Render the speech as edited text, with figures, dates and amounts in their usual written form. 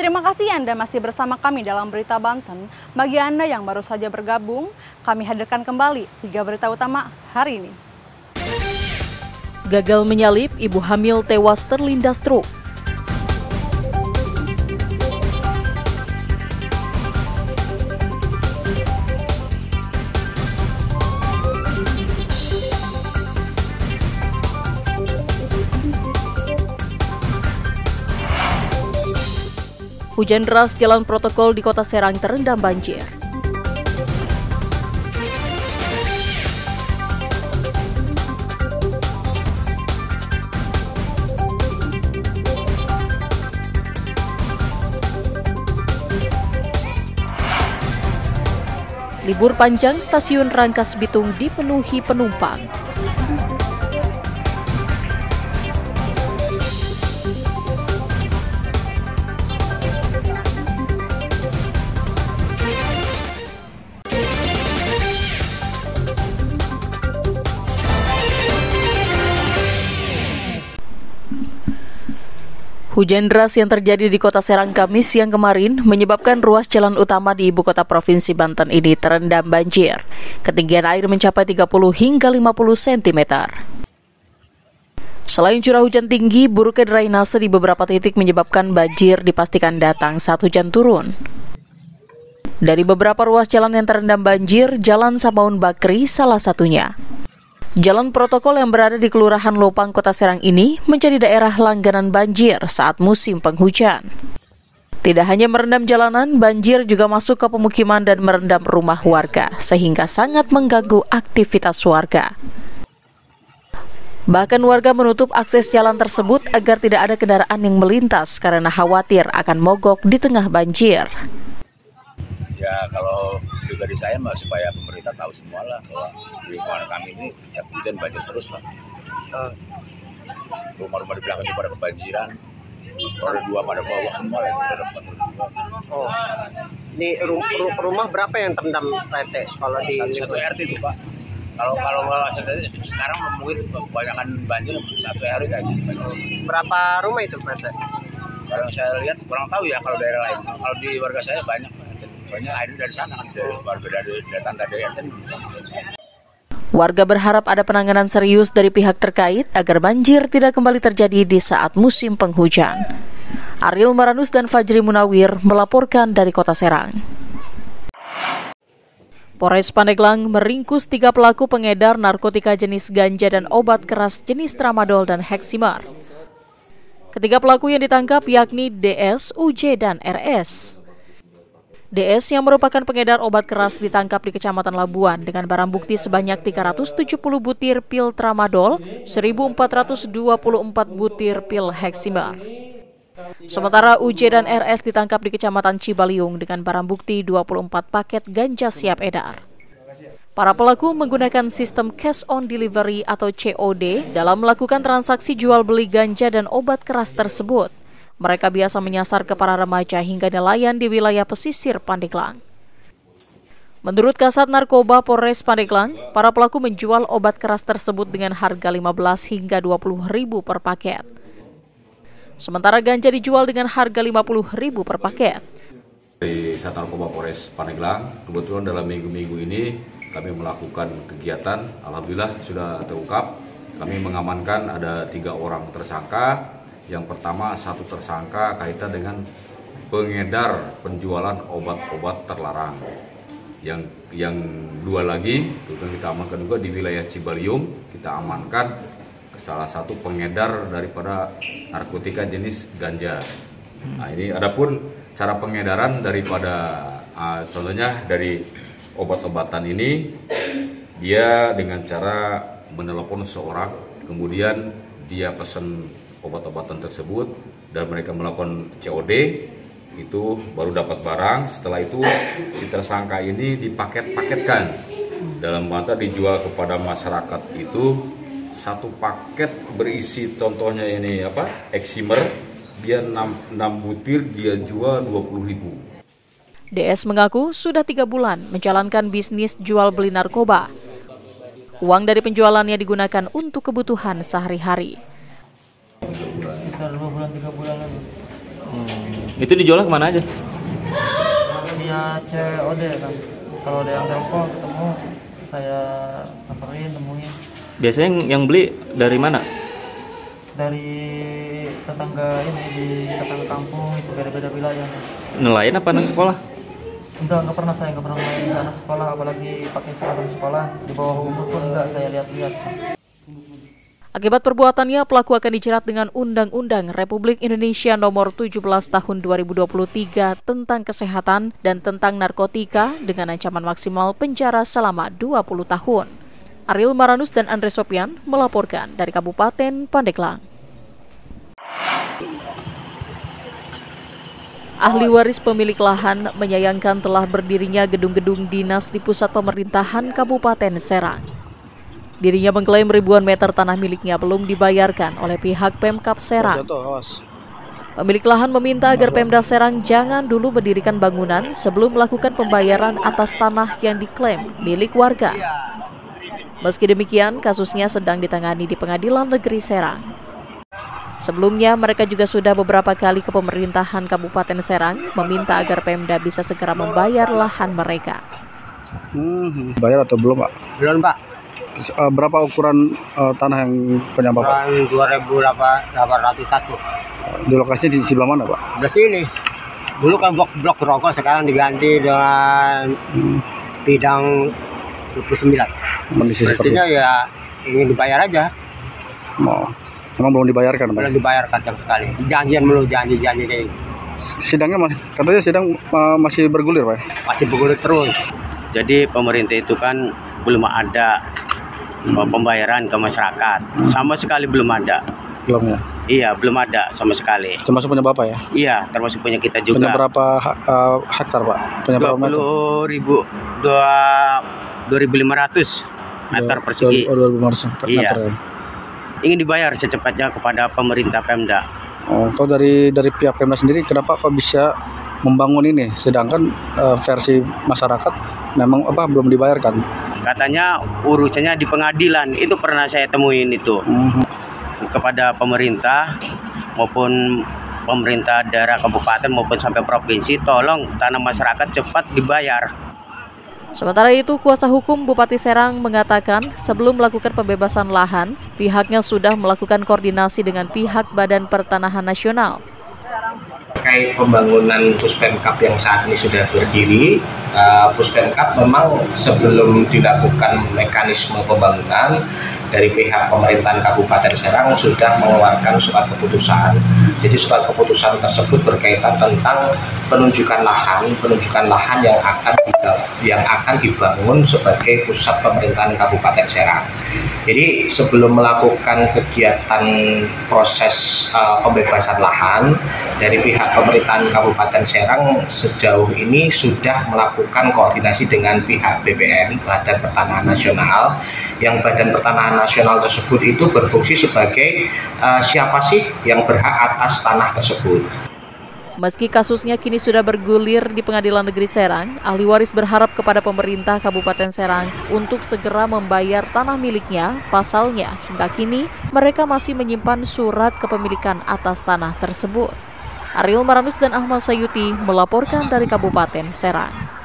Terima kasih Anda masih bersama kami dalam Berita Banten. Bagi Anda yang baru saja bergabung, kami hadirkan kembali 3 berita utama hari ini. Gagal menyalip, ibu hamil tewas terlindas truk. Hujan deras, jalan protokol di Kota Serang terendam banjir. Libur panjang, stasiun Rangkas Bitung dipenuhi penumpang. Hujan deras yang terjadi di Kota Serang Kamis siang kemarin menyebabkan ruas jalan utama di ibu kota Provinsi Banten ini terendam banjir. Ketinggian air mencapai 30 hingga 50 cm. Selain curah hujan tinggi, buruknya drainase di beberapa titik menyebabkan banjir dipastikan datang saat hujan turun. Dari beberapa ruas jalan yang terendam banjir, Jalan Samaun Bakri salah satunya. Jalan protokol yang berada di Kelurahan Lopang, Kota Serang ini menjadi daerah langganan banjir saat musim penghujan. Tidak hanya merendam jalanan, banjir juga masuk ke pemukiman dan merendam rumah warga, sehingga sangat mengganggu aktivitas warga. Bahkan warga menutup akses jalan tersebut agar tidak ada kendaraan yang melintas karena khawatir akan mogok di tengah banjir. Ya kalau pribadi saya mah supaya pemerintah tahu semua lah bahwa di lingkungan kami ini setiap hujan banjir terus lah. Rumah-rumah di belakang juga pada kebanjiran, roda 2 pada bawah semua lah. Oh, ini rumah berapa yang terendam Pak RT? Kalau di satu RT itu Pak. Kalau sekarang mungkin kebanyakan banjir satu RT aja. Berapa rumah itu Pak RT? Kalau saya lihat kurang tahu ya kalau daerah lain. Kalau di warga saya banyak. Soalnya air dari sana kan, dari warga dari tanda dari RT. Warga berharap ada penanganan serius dari pihak terkait agar banjir tidak kembali terjadi di saat musim penghujan. Ariel Maranus dan Fajri Munawir melaporkan dari Kota Serang. Polres Pandeglang meringkus 3 pelaku pengedar narkotika jenis ganja dan obat keras jenis tramadol dan heksimer. Ketiga pelaku yang ditangkap yakni DS, UJ, dan RS. DS yang merupakan pengedar obat keras ditangkap di Kecamatan Labuan dengan barang bukti sebanyak 370 butir pil tramadol, 1.424 butir pil heksimer. Sementara UJ dan RS ditangkap di Kecamatan Cibaliung dengan barang bukti 24 paket ganja siap edar. Para pelaku menggunakan sistem cash on delivery atau COD dalam melakukan transaksi jual beli ganja dan obat keras tersebut. Mereka biasa menyasar ke para remaja hingga nelayan di wilayah pesisir Pandeglang. Menurut Kasat Narkoba Polres Pandeglang, para pelaku menjual obat keras tersebut dengan harga 15 hingga 20 ribu per paket. Sementara ganja dijual dengan harga 50 ribu per paket. Dari Kasat Narkoba Polres Pandeglang, kebetulan dalam minggu-minggu ini kami melakukan kegiatan, alhamdulillah sudah terungkap. Kami mengamankan ada 3 orang tersangka. Yang pertama, 1 tersangka kaitan dengan pengedar penjualan obat-obat terlarang. Yang 2 lagi, kita amankan juga di wilayah Cibaliung, kita amankan salah satu pengedar daripada narkotika jenis ganja. Nah ini adapun cara pengedaran daripada contohnya dari obat-obatan ini, dia dengan cara menelepon seorang, kemudian dia pesan obat-obatan tersebut dan mereka melakukan COD, itu baru dapat barang. Setelah itu si tersangka ini dipaket-paketkan dalam mata dijual kepada masyarakat. Itu 1 paket berisi contohnya ini heksimer, dia 6 butir dia jual 20.000. DS mengaku sudah 3 bulan menjalankan bisnis jual beli narkoba. Uang dari penjualannya digunakan untuk kebutuhan sehari-hari. Sekitar 2 bulan 3 bulan lagi. Itu dijual kemana aja? Dia COD kan. Kalau ada yang telepon ketemu, saya samperin, temuin. Biasanya yang beli dari mana? Dari tetangga ini, di tetangga kampung, itu beda-beda wilayah. Nelayan apa anak sekolah? Enggak pernah, saya nggak pernah main ke anak sekolah, apalagi pakai seragam sekolah. Di bawah umur pun enggak saya lihat-lihat. Akibat perbuatannya, pelaku akan dijerat dengan Undang-Undang Republik Indonesia Nomor 17 Tahun 2023 tentang kesehatan dan tentang narkotika dengan ancaman maksimal penjara selama 20 tahun. Ariel Maranus dan Andre Sopian melaporkan dari Kabupaten Pandeglang. Ahli waris pemilik lahan menyayangkan telah berdirinya gedung-gedung dinas di pusat pemerintahan Kabupaten Serang. Dirinya mengklaim ribuan meter tanah miliknya belum dibayarkan oleh pihak Pemkab Serang. Pemilik lahan meminta agar Pemda Serang jangan dulu mendirikan bangunan sebelum melakukan pembayaran atas tanah yang diklaim milik warga. Meski demikian, kasusnya sedang ditangani di Pengadilan Negeri Serang. Sebelumnya, mereka juga sudah beberapa kali ke pemerintahan Kabupaten Serang meminta agar Pemda bisa segera membayar lahan mereka. Bayar atau belum, Pak? Belum, Pak. Berapa ukuran tanah yang punya Bapak? 2.801. Di lokasinya di sebelah mana, Pak? Di sini. Dulu kan blok rokok, sekarang diganti dengan bidang 29. Artinya ya ingin dibayar aja. Memang belum dibayarkan, Pak? Belum dibayarkan sama sekali. Janjian mulu, janji kayak gitu. Sidangnya katanya sidang masih bergulir, Pak? Masih bergulir terus. Jadi pemerintah itu kan belum ada pembayaran ke masyarakat. Sama sekali belum ada. Belum ya? Iya, belum ada sama sekali. Termasuk punya Bapak ya? Iya, termasuk punya kita juga. Punya berapa hektar, Pak? Punya berapa meter? 2.500 meter persegi. 2.500 meter iya. ya? Ingin dibayar secepatnya kepada pemerintah Pemda. Kalau dari pihak Pemda sendiri, kenapa kok bisa membangun ini, sedangkan versi masyarakat memang belum dibayarkan? Katanya urusannya di pengadilan, itu pernah saya temuin itu. Kepada pemerintah maupun pemerintah daerah kabupaten maupun sampai provinsi, tolong tanah masyarakat cepat dibayar. Sementara itu, kuasa hukum Bupati Serang mengatakan sebelum melakukan pembebasan lahan, pihaknya sudah melakukan koordinasi dengan pihak Badan Pertanahan Nasional. Terkait pembangunan Puspemkab yang saat ini sudah berdiri, Puspemkab memang sebelum dilakukan mekanisme pembangunan, dari pihak pemerintahan Kabupaten Serang sudah mengeluarkan surat keputusan. Jadi surat keputusan tersebut berkaitan tentang penunjukan lahan yang akan dibangun sebagai pusat pemerintahan Kabupaten Serang. Jadi sebelum melakukan kegiatan proses pembebasan lahan, dari pihak pemerintahan Kabupaten Serang sejauh ini sudah melakukan koordinasi dengan pihak BPN, Badan Pertanahan Nasional, yang Badan Pertanahan Nasional tersebut itu berfungsi sebagai siapa sih yang berhak atas tanah tersebut. Meski kasusnya kini sudah bergulir di Pengadilan Negeri Serang, ahli waris berharap kepada pemerintah Kabupaten Serang untuk segera membayar tanah miliknya. Pasalnya, hingga kini mereka masih menyimpan surat kepemilikan atas tanah tersebut. Ariel Maranus dan Ahmad Sayuti melaporkan dari Kabupaten Serang.